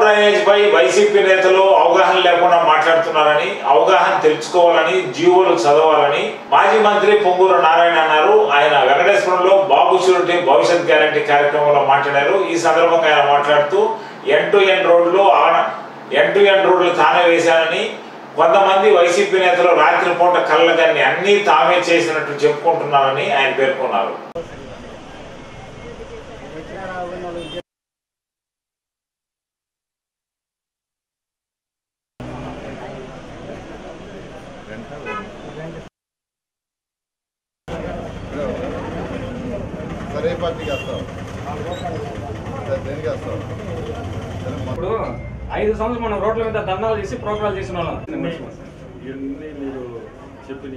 Drainage పై YCP నేతలు అవగాహన లేకుండా మాట్లాడుతున్నారని, అవగాహన తెలుసుకోవాలని, జీవోలు చదవాలని మాజీ మంత్రి పొంగూరు నారాయణ అన్నారు. ఆయన వెంకటేశ్వరంలో బాబు షూరిటీ భవిష్యత్ గ్యారంటీ కార్యక్రమంలో మాట్లాడారు. ఈ సందర్భంగా ఆయన మాట్లాడుతూ ఎండ్ టు ఎండ్ రోడ్లు తానే వేశానని, కొంతమంది వైసీపీ నేతలు రాత్రిపూట కళ్ళగన్ని అన్ని తామే చేసినట్టు చెప్పుకుంటున్నారని ఆయన పేర్కొన్నారు. ఇప్పుడు 5 సంవత్సరాలు మనం రోడ్ల మీద ధర్నాలు చేసి ప్రోగ్రాలు చేసిన వాళ్ళం. మీరు చెప్పిన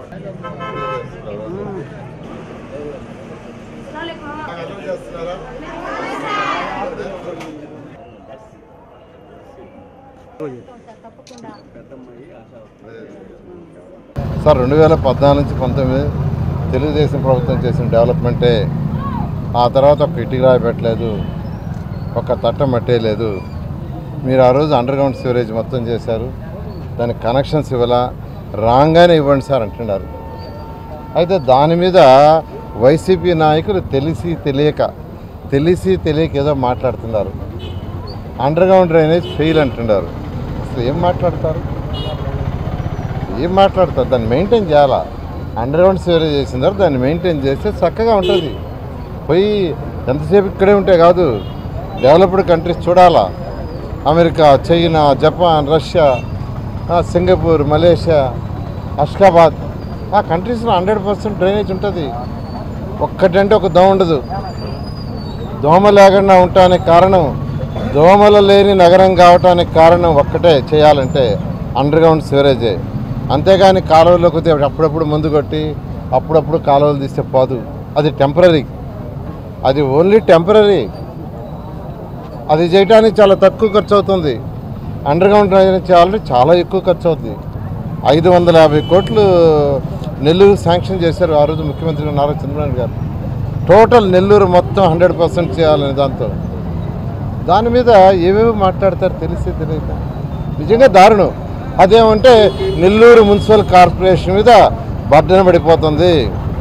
సార్ 2014 నుంచి 19 తెలుగుదేశం ప్రభుత్వం చేసిన డెవలప్మెంటే. ఆ తర్వాత ఒక ఇటుక రాయి పెట్టలేదు, ఒక తట్ట మట్టేయలేదు. మీరు ఆ రోజు అండర్ గ్రౌండ్ సివరేజ్ మొత్తం చేశారు, దానికి కనెక్షన్స్ ఇవ్వాల, రాగానే ఇవ్వండి సార్ అంటున్నారు. అయితే దాని మీద వైసీపీ నాయకులు తెలిసి తెలియక ఏదో మాట్లాడుతున్నారు. అండర్ గ్రౌండ్ డ్రైనేజ్ ఫెయిల్ అంటున్నారు. అసలు ఏం మాట్లాడతారు? దాన్ని మెయింటైన్ చేయాలా? అండర్ గ్రౌండ్ సివరేజ్ చేసిన తర్వాత దాన్ని మెయింటైన్ చేస్తే చక్కగా ఉంటుంది. పోయి ఎంతసేపు ఇక్కడే ఉంటే కాదు, డెవలప్డ్ కంట్రీస్ చూడాలా. America, China, Japan, Russia, Singapore, Malaysia, Ashgabat, ఆ కంట్రీస్లో 100% డ్రైనేజ్ ఉంటుంది. ఒక్కటంటే ఒక దోమ ఉండదు. దోమ లేకుండా ఉండటానికి కారణం, దోమలు లేని నగరం కావటానికి కారణం ఒక్కటే చేయాలంటే అండర్ గ్రౌండ్ సివరేజే. అంతేగాని కాలువలోకి వస్తే అప్పుడప్పుడు ముందు కొట్టి అప్పుడప్పుడు కాలువలు తీస్తే పోదు. అది టెంపరీ, అది ఓన్లీ టెంపరీ. అది చేయడానికి చాలా తక్కువ ఖర్చు అవుతుంది. అండర్ గ్రౌండ్ డ్రైనేజ్ చేయాలంటే చాలా ఎక్కువ ఖర్చు అవుతుంది. 550 కోట్లు నెల్లూరు శాంక్షన్ చేశారు ఆ రోజు ముఖ్యమంత్రి నారా చంద్రబాబు గారు. టోటల్ నెల్లూరు మొత్తం 100% చేయాలని దాని మీద ఏవేవి మాట్లాడతారు తెలియక నిజంగా దారుణం. అదేమంటే నెల్లూరు మున్సిపల్ కార్పొరేషన్ మీద బర్డెన్ పడిపోతుంది.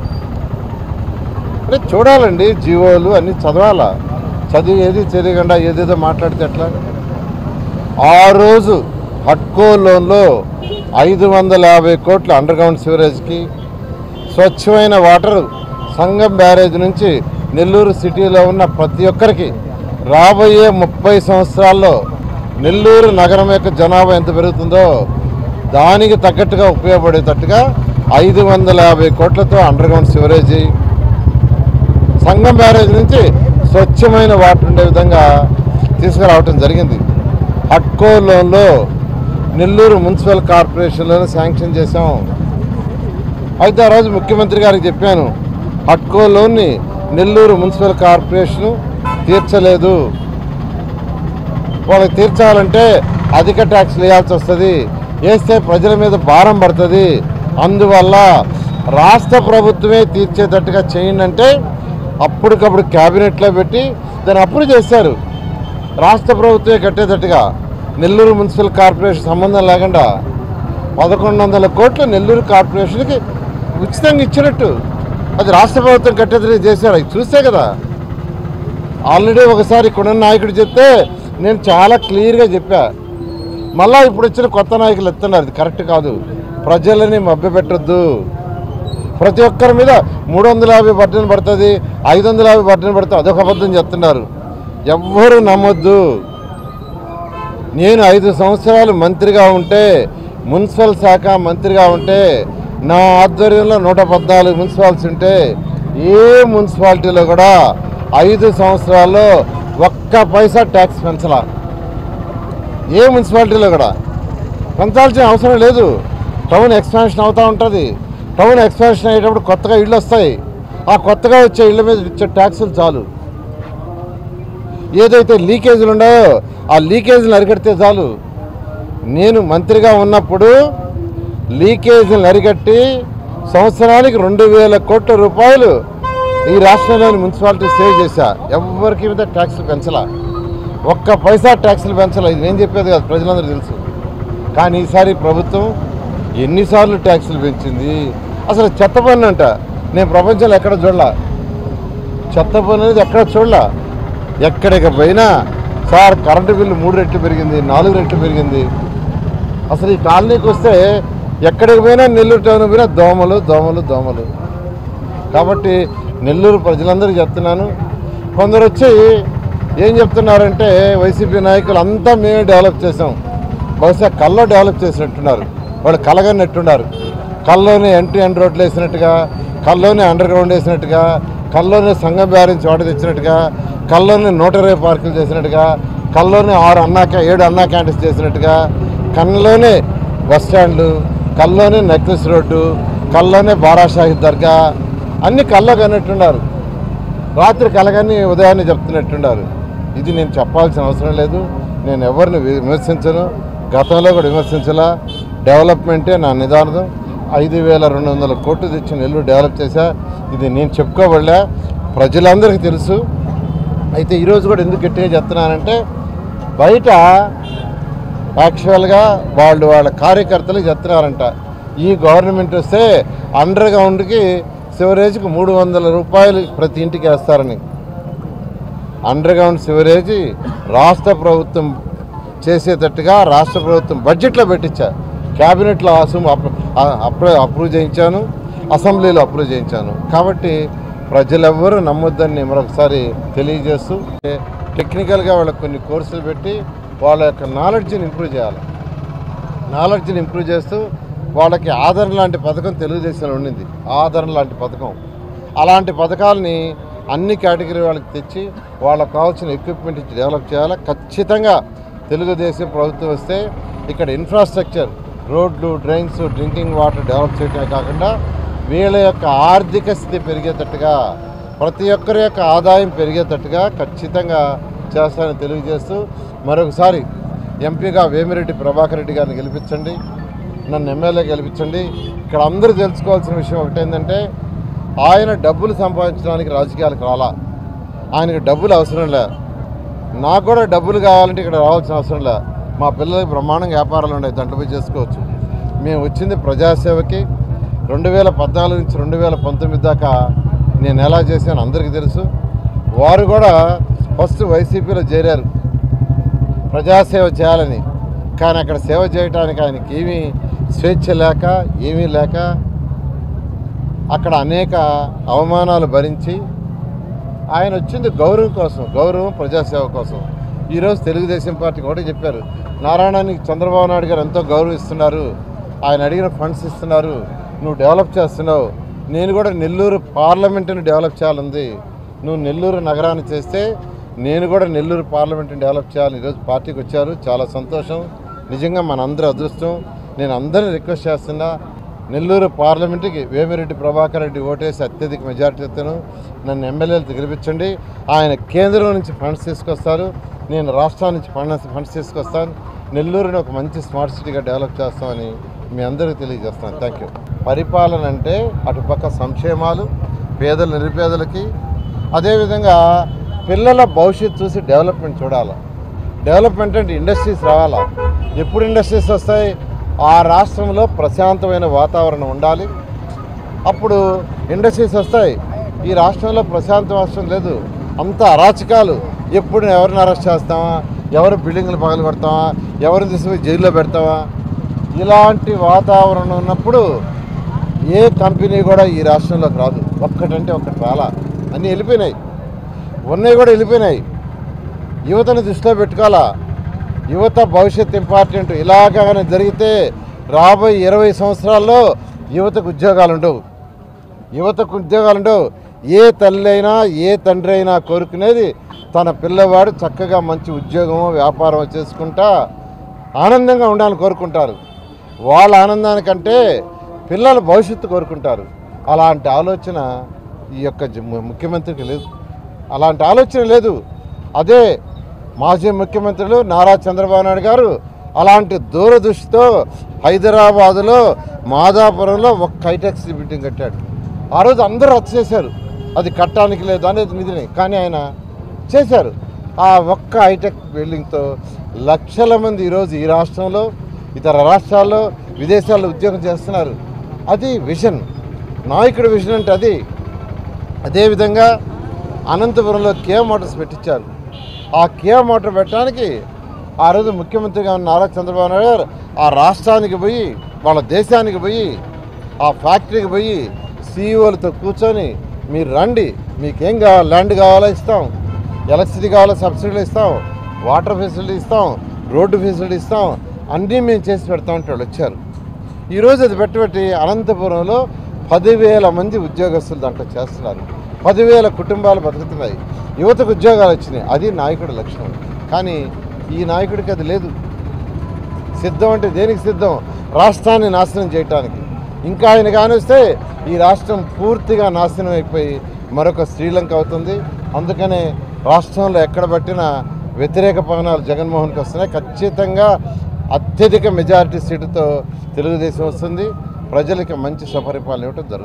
అంటే చూడాలండి, జీవోలు అన్నీ చదవాలా. చదివేది తెలియకుండా ఏదేదో మాట్లాడితే ఎట్లా? ఆ రోజు హట్కో లోన్లో 550 కోట్ల అండర్ గ్రౌండ్ సివరేజ్కి, స్వచ్ఛమైన వాటర్ సంగం బ్యారేజ్ నుంచి నెల్లూరు సిటీలో ఉన్న ప్రతి ఒక్కరికి రాబోయే 30 సంవత్సరాల్లో నెల్లూరు నగరం యొక్క జనాభా ఎంత పెరుగుతుందో దానికి తగ్గట్టుగా ఉపయోగపడేటట్టుగా 550 కోట్లతో underground sewerage, Sangam barrage నుంచి స్వచ్ఛమైన వాటర్ ఉండే విధంగా తీసుకురావటం జరిగింది. హట్కో లోన్లో నెల్లూరు మున్సిపల్ కార్పొరేషన్లోనే శాంక్షన్ చేశాం. అయితే ఆ రోజు ముఖ్యమంత్రి గారికి చెప్పాను, హట్కో లోన్ని నెల్లూరు మున్సిపల్ కార్పొరేషను తీర్చలేదు, వాళ్ళకి తీర్చాలంటే అధిక ట్యాక్స్లు వేయాల్సి వస్తుంది, వేస్తే ప్రజల మీద భారం పడుతుంది, అందువల్ల రాష్ట్ర ప్రభుత్వమే తీర్చేటట్టుగా చేయండి అంటే అప్పటికప్పుడు క్యాబినెట్లో పెట్టి దాన్ని అప్రూవ్ చేశారు. రాష్ట్ర ప్రభుత్వమే కట్టేటట్టుగా నెల్లూరు మున్సిపల్ కార్పొరేషన్ సంబంధం లేకుండా 1100 కోట్లు నెల్లూరు కార్పొరేషన్కి ఉచితంగా ఇచ్చినట్టు అది రాష్ట్ర ప్రభుత్వం కట్టేటట్టుగా చేశారు. అది చూస్తే కదా. ఆల్రెడీ ఒకసారి ఇక్కడ నాయకుడు చెప్తే నేను చాలా క్లియర్గా చెప్పా. మళ్ళీ ఇప్పుడు వచ్చిన కొత్త నాయకులు ఎత్తున్నారు, అది కరెక్ట్ కాదు. ప్రజలని మభ్యపెట్టద్దు. ప్రతి ఒక్కరి మీద 350 బర్డెన్ పడుతుంది, 550 బర్డెన్ పడుతుంది, అదొక అబద్ధం చెప్తున్నారు. ఎవ్వరూ నమ్మొద్దు. నేను 5 సంవత్సరాలు మంత్రిగా ఉంటే, మున్సిపల్ శాఖ మంత్రిగా ఉంటే, నా ఆధ్వర్యంలో 114 మున్సిపాలిటీస్ ఉంటే ఏ మున్సిపాలిటీలో కూడా 5 సంవత్సరాల్లో ఒక్క పైసా ట్యాక్స్ పెంచలా. ఏ మున్సిపాలిటీలో కూడా పెంచాల్సిన అవసరం లేదు. టౌన్ ఎక్స్పాన్షన్ అవుతూ ఉంటుంది. టౌన్ ఎక్స్పాన్షన్ అయ్యేటప్పుడు కొత్తగా ఇళ్ళు వస్తాయి. ఆ కొత్తగా వచ్చే ఇళ్ళ మీద ఇచ్చే ట్యాక్సులు చాలు. ఏదైతే లీకేజీలు ఉన్నాయో ఆ లీకేజీలు అరికడితే చాలు. నేను మంత్రిగా ఉన్నప్పుడు లీకేజీలు అరికట్టి సంవత్సరానికి 2000 కోట్ల రూపాయలు ఈ రాష్ట్రంలోని మున్సిపాలిటీ సేవ్ చేశా. ఎవరికి మీద ట్యాక్స్ పెంచలా. ఒక్క పైసా ట్యాక్సులు పెంచలేదు. ఇది నేను చెప్పేది కాదు, ప్రజలందరూ తెలుసు. కానీ ఈసారి ప్రభుత్వం ఎన్నిసార్లు ట్యాక్సులు పెంచింది. అసలు చెత్త పన్ను అంట నేను ప్రపంచంలో ఎక్కడ చూడలా. చెత్త పన్ను అనేది ఎక్కడ చూడలా. ఎక్కడికి పోయినా సార్ కరెంటు బిల్లు 3 రెట్లు పెరిగింది, 4 రెట్లు పెరిగింది. అసలు ఈ కాలనీకి వస్తే ఎక్కడికి పోయినా నెల్లూరు టౌన్ పోయినా దోమలు దోమలు దోమలు. కాబట్టి నెల్లూరు ప్రజలందరికీ చెప్తున్నాను, కొందరు వచ్చి ఏం చెప్తున్నారంటే వైసీపీ నాయకులు అంతా మేమే డెవలప్ చేసాం. బహుశా కల్లో డెవలప్ చేసినట్టున్నారు, వాళ్ళు కలగన్నట్టున్నారు. కల్లోనే ఎండ్ రోడ్లు వేసినట్టుగా, కల్లోనే అండర్ గ్రౌండ్ వేసినట్టుగా, కల్లోనే సంఘం బ్యారెన్స్ వాటర్ తెచ్చినట్టుగా, కల్లోనే 120 పార్కులు చేసినట్టుగా, కల్లోనే 7 అన్నా క్యాంటీన్స్ చేసినట్టుగా, కల్లోనే బస్ స్టాండ్లు, కల్లోనే నెక్లెస్ రోడ్డు, కల్లోనే బారాషాహిద్ దర్గా అన్నీ కల్లో కన్నట్టున్నారు. రాత్రి కలగని ఉదయాన్నే చెప్తున్నట్టున్నారు. ఇది నేను చెప్పాల్సిన అవసరం లేదు. నేను ఎవరిని విమర్శించను, గతంలో కూడా విమర్శించలా. డెవలప్మెంటే నా నిదానం. 5,200 కోట్లు తెచ్చి నెల్లూరు డెవలప్ చేశా. ఇది నేను చెప్పుకోబడలే, ప్రజలందరికీ తెలుసు. అయితే ఈరోజు కూడా ఎందుకు గట్టిగా చెప్తున్నానంటే బయట యాక్చువల్గా వాళ్ళ కార్యకర్తలు చెప్తున్నారంట ఈ గవర్నమెంట్ వస్తే అండర్ గ్రౌండ్కి సివరేజ్కి 300 రూపాయలు ప్రతి ఇంటికి వేస్తారని. అండర్ గ్రౌండ్ సివరేజ్ రాష్ట్ర ప్రభుత్వం చేసేటట్టుగా రాష్ట్ర ప్రభుత్వం బడ్జెట్లో పెట్టించా. క్యాబినెట్లో అప్రూవ్ చేయించాను, అసెంబ్లీలో అప్రూవ్ చేయించాను. కాబట్టి ప్రజలెవ్వరూ నమ్మొద్దని మరొకసారి తెలియజేస్తూ టెక్నికల్గా వాళ్ళకి కొన్ని కోర్సులు పెట్టి వాళ్ళ యొక్క నాలెడ్జ్ని ఇంప్రూవ్ చేయాలి. నాలెడ్జ్ని ఇంప్రూవ్ చేస్తూ వాళ్ళకి ఆదరణ లాంటి పథకం తెలుగుదేశంలో ఉండింది. ఆదరణ లాంటి పథకం, అలాంటి పథకాలని అన్ని కేటగిరీ వాళ్ళకి తెచ్చి వాళ్ళకి కావాల్సిన ఎక్విప్మెంట్ ఇచ్చి డెవలప్ చేయాలి. ఖచ్చితంగా తెలుగుదేశం ప్రభుత్వం వస్తే ఇక్కడ ఇన్ఫ్రాస్ట్రక్చర్, రోడ్లు, డ్రైన్స్, డ్రింకింగ్ వాటర్ డెవలప్ చేయడమే కాకుండా వీళ్ళ యొక్క ఆర్థిక స్థితి పెరిగేటట్టుగా, ప్రతి ఒక్కరి యొక్క ఆదాయం పెరిగేటట్టుగా ఖచ్చితంగా చేస్తానని తెలియజేస్తూ మరొకసారి ఎంపీగా వేమిరెడ్డి ప్రభాకర్ రెడ్డి గారిని గెలిపించండి, నన్ను ఎమ్మెల్యే గెలిపించండి. ఇక్కడ అందరూ తెలుసుకోవాల్సిన విషయం ఒకటేంటంటే ఆయన డబ్బులు సంపాదించడానికి రాజకీయాలకు రాలా. ఆయనకి డబ్బులు అవసరం లే. నాకు కూడా డబ్బులు కావాలంటే ఇక్కడ రావాల్సిన అవసరం లే. మా పిల్లలకి బ్రహ్మాండంగా వ్యాపారాలు ఉన్నాయి, దాంట్లో పోయి చేసుకోవచ్చు. మేము వచ్చింది ప్రజాసేవకి. 2014 నుంచి 2019 దాకా నేను ఎలా చేశాను అందరికీ తెలుసు. వారు కూడా ఫస్ట్ వైసీపీలో చేరారు ప్రజాసేవ చేయాలని. కానీ అక్కడ సేవ చేయడానికి ఆయనకి ఏమీ స్వేచ్ఛ లేక, ఏమీ లేక అక్కడ అనేక అవమానాలు భరించి ఆయన వచ్చింది గౌరవం కోసం, గౌరవం ప్రజాసేవ కోసం. ఈరోజు తెలుగుదేశం పార్టీకి ఒకటి చెప్పారు, నారాయణానికి చంద్రబాబు నాయుడు గారు ఎంతో గౌరవిస్తున్నారు, ఆయన అడిగిన ఫండ్స్ ఇస్తున్నారు, నువ్వు డెవలప్ చేస్తున్నావు. నేను కూడా నెల్లూరు పార్లమెంటుని డెవలప్ చేయాలంది. నువ్వు నెల్లూరు నగరాన్ని చేస్తే నేను కూడా నెల్లూరు పార్లమెంట్ని డెవలప్ చేయాలి. ఈరోజు పార్టీకి వచ్చారు, చాలా సంతోషం. నిజంగా మనందరి అదృష్టం. నేను అందరినీ రిక్వెస్ట్ చేస్తున్నా, నెల్లూరు పార్లమెంటుకి వేమిరెడ్డి ప్రభాకర్ రెడ్డి ఓటేసి అత్యధిక మెజార్టీతో నన్ను ఎమ్మెల్యేలు గెలిపించండి. ఆయన కేంద్రం నుంచి ఫండ్స్ తీసుకొస్తారు, నేను రాష్ట్రం నుంచి ఫండ్స్ తీసుకొస్తాను. నెల్లూరుని ఒక మంచి స్మార్ట్ సిటీగా డెవలప్ చేస్తామని మీ అందరికీ తెలియజేస్తాను. Thank you. పరిపాలన అంటే అటుపక్క సంక్షేమాలు పేదల నిరుపేదలకి, అదేవిధంగా పిల్లల భవిష్యత్తు చూసి డెవలప్మెంట్ చూడాలి. డెవలప్మెంట్ అంటే ఇండస్ట్రీస్ రావాలా. ఎప్పుడు ఇండస్ట్రీస్ వస్తాయి? ఆ రాష్ట్రంలో ప్రశాంతమైన వాతావరణం ఉండాలి, అప్పుడు ఇండస్ట్రీస్ వస్తాయి. ఈ రాష్ట్రంలో ప్రశాంత రాష్ట్రం లేదు, అంత అరాచకాలు. ఎప్పుడు ఎవరిని అరెస్ట్ చేస్తామా, ఎవరు బిల్డింగ్లు పగలగొడతామా, ఎవరిని తీసుకుని జైల్లో పెడతామా, ఇలాంటి వాతావరణం ఉన్నప్పుడు ఏ కంపెనీ కూడా ఈ రాష్ట్రంలోకి రాదు. ఒక్కటంటే ఒక్కటి రాలా, అన్నీ వెళ్ళిపోయినాయి, ఉన్నాయి కూడా వెళ్ళిపోయినాయి. యువతను దృష్టిలో పెట్టుకోవాలా. యువత భవిష్యత్ ఇంపార్టెంట్. ఇలాగనే జరిగితే రాబోయే 20 సంవత్సరాల్లో యువతకు ఉద్యోగాలు ఉండవు. ఏ తల్లి అయినా ఏ తండ్రి అయినా కోరుకునేది తన పిల్లవాడు చక్కగా మంచి ఉద్యోగమో వ్యాపారం చేసుకుంటా ఆనందంగా ఉండాలని కోరుకుంటారు. వాళ్ళ ఆనందానికంటే పిల్లల భవిష్యత్తు కోరుకుంటారు. అలాంటి ఆలోచన ఈ యొక్క ముఖ్యమంత్రికి లేదు, అలాంటి ఆలోచన లేదు. అదే మాజీ ముఖ్యమంత్రులు నారా చంద్రబాబు నాయుడు గారు అలాంటి దూరదృష్టితో హైదరాబాదులో మాదాపురంలో ఒక హైటెక్స్ బిల్డింగ్ కట్టాడు. ఆ రోజు అందరూ రద్దు చేశారు, అది కట్టడానికి లేదు అనేది నిధిని, కానీ ఆయన చేశారు. ఆ ఒక్క హైటెక్ బిల్డింగ్తో లక్షల మంది ఈరోజు ఈ రాష్ట్రంలో ఇతర రాష్ట్రాల్లో విదేశాల్లో ఉద్యోగం చేస్తున్నారు. అది విజన్, నాయకుడి విజన్ అంటే అది. అదేవిధంగా అనంతపురంలో కియా మోటార్స్ పెట్టించారు. ఆ కియా మోటార్ పెట్టడానికి ఆ రోజు ముఖ్యమంత్రిగా ఉన్న నారా చంద్రబాబు నాయుడు గారు ఆ రాష్ట్రానికి పోయి, వాళ్ళ దేశానికి పోయి, ఆ ఫ్యాక్టరీకి పోయి సీఈఓలతో కూర్చొని మీరు రండి, మీకేం కావాలి, ల్యాండ్ కావాలా ఇస్తాం, ఎలక్ట్రిసిటీ కావాలా సబ్సిడీలు ఇస్తాం, వాటర్ ఫెసిలిటీ ఇస్తాం, రోడ్డు ఫెసిలిటీ ఇస్తాం, అన్నీ మేము చేసి పెడతామంటే వాళ్ళు వచ్చారు. ఈరోజు అది పెట్టి అనంతపురంలో 10,000 మంది ఉద్యోగస్తులు దాంట్లో చేస్తున్నారు. 10,000 కుటుంబాలు బతుకుతున్నాయి. యువతకు ఉద్యోగాలు వచ్చినాయి. అది నాయకుడి లక్షణం. కానీ ఈ నాయకుడికి అది లేదు. సిద్ధం అంటే దేనికి సిద్ధం? రాష్ట్రాన్ని నాశనం చేయటానికి. ఇంకా ఆయన కానిస్తే ఈ రాష్ట్రం పూర్తిగా నాశనం అయిపోయి మరొక శ్రీలంక అవుతుంది. అందుకనే రాష్ట్రంలో ఎక్కడ పట్టినా వ్యతిరేక పవనాలు జగన్మోహన్కి వస్తున్నాయి. ఖచ్చితంగా అత్యధిక మెజారిటీ సీటుతో తెలుగుదేశం వస్తుంది. ప్రజలకి మంచి సుపరిపాలన ఇవ్వటం జరుగుతుంది.